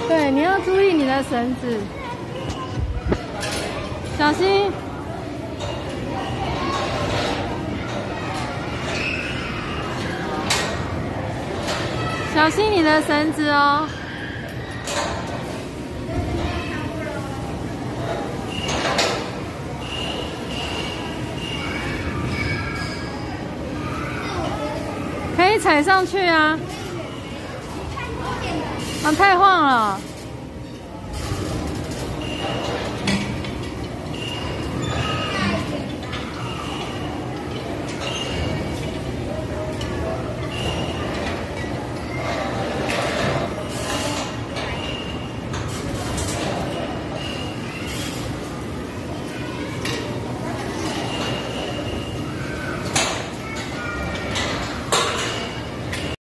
对，你要注意你的绳子，小心。小心你的绳子哦！可以踩上去啊！啊，太晃了。